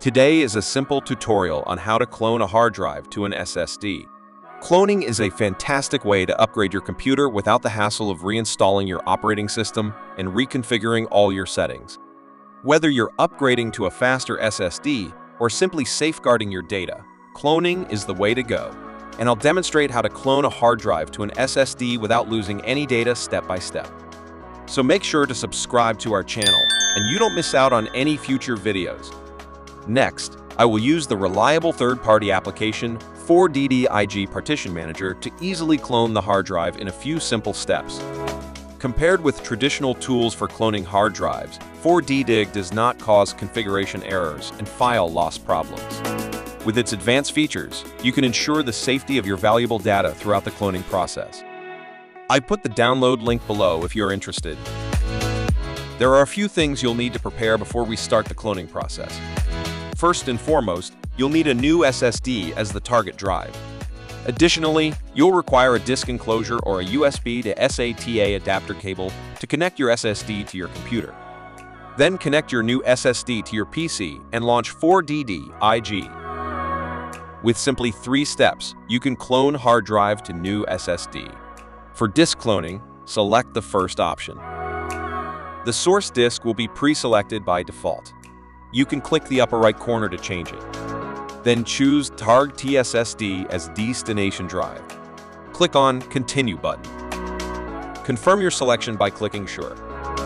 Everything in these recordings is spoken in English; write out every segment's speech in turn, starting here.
Today is a simple tutorial on how to clone a hard drive to an SSD. Cloning is a fantastic way to upgrade your computer without the hassle of reinstalling your operating system and reconfiguring all your settings. Whether you're upgrading to a faster SSD or simply safeguarding your data, cloning is the way to go. And I'll demonstrate how to clone a hard drive to an SSD without losing any data step by step. So make sure to subscribe to our channel and you don't miss out on any future videos. Next, I will use the reliable third-party application 4DDIG Partition Manager to easily clone the hard drive in a few simple steps. Compared with traditional tools for cloning hard drives, 4DDIG does not cause configuration errors and file loss problems. With its advanced features, you can ensure the safety of your valuable data throughout the cloning process. I put the download link below if you're interested. There are a few things you'll need to prepare before we start the cloning process. First and foremost, you'll need a new SSD as the target drive. Additionally, you'll require a disk enclosure or a USB to SATA adapter cable to connect your SSD to your computer. Then connect your new SSD to your PC and launch 4DDIG. With simply 3 steps, you can clone hard drive to new SSD. For disk cloning, select the first option. The source disk will be pre-selected by default. You can click the upper right corner to change it. Then choose Target TSSD as destination drive. Click on Continue button. Confirm your selection by clicking Sure.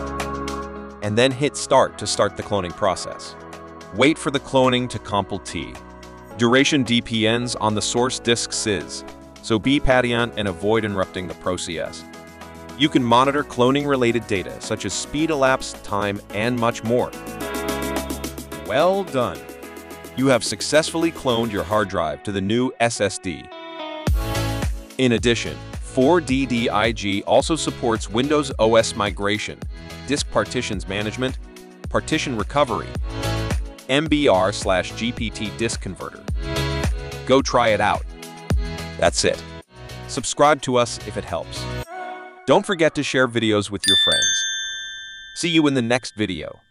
And then hit Start to start the cloning process. Wait for the cloning to complete. Duration depends on the source disk size, so be patient and avoid interrupting the process. You can monitor cloning-related data such as speed elapsed time and much more. Well done! You have successfully cloned your hard drive to the new SSD. In addition, 4DDIG also supports Windows OS migration, disk partitions management, partition recovery, MBR/GPT disk converter. Go try it out. That's it. Subscribe to us if it helps. Don't forget to share videos with your friends. See you in the next video.